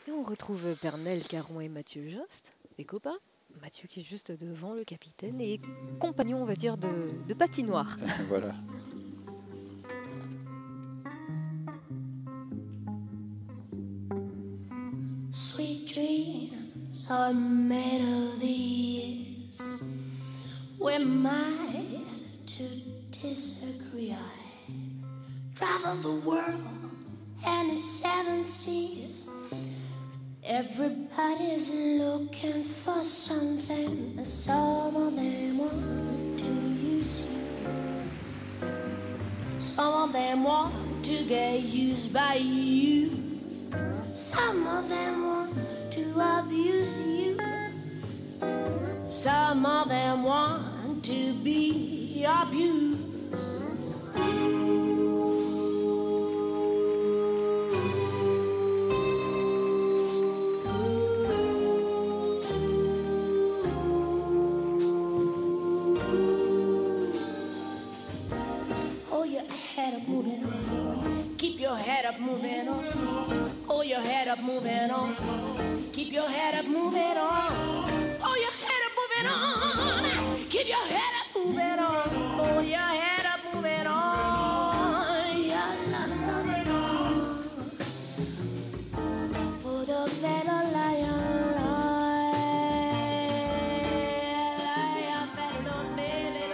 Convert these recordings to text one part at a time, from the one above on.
Et on retrouve Pernel Caron et Mathieu Jost, les copains. Mathieu qui est juste devant le capitaine et compagnon, on va dire, de patinoire. Voilà. Sweet dreams are made of these. We're made to disagree. I travel the world and the seven seas. Everybody's looking for something. Some of them want to use you. Some of them want to get used by you. Some of them want to abuse you. Some of them want to be abused. Hold your head up, moving on. Keep your head up, moving on. Hold your head up, moving on. Keep your head up, moving on. Hold your head up, moving on. Keep your head up, moving on. Hold your head up, moving on. Yeah, la, la, la, la. Put a better lion, lion, better baby,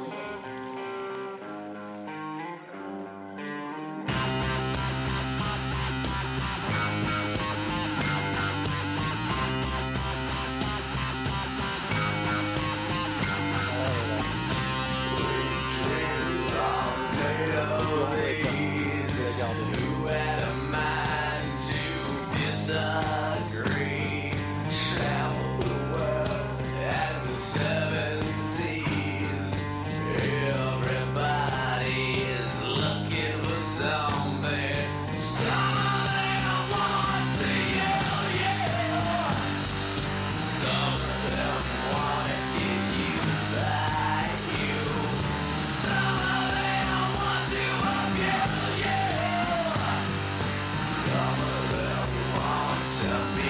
Who had a mind to disagree? Travel the world and the seven seas. Everybody is looking for something. Some of them want to yell, yeah. Some of them want to get used by you. Some of them want to appeal, yeah. Some of them want to be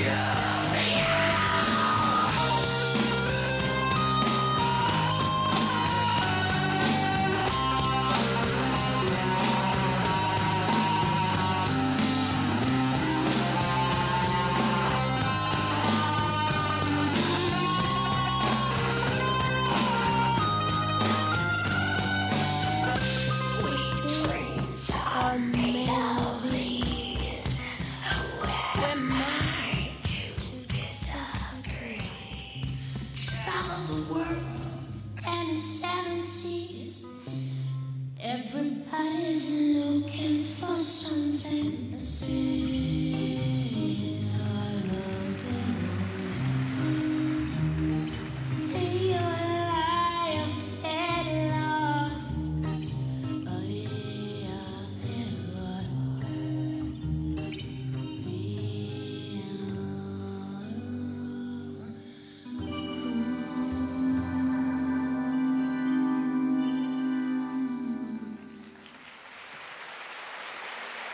sweet dreams are made of these. We're made to disagree. Travel the world and the seven seas. Everybody's looking for something to see. I love you. Feel like a fed love. Oh yeah,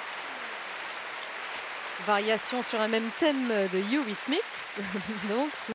Variation sur un même thème de Eurythmics. Donc,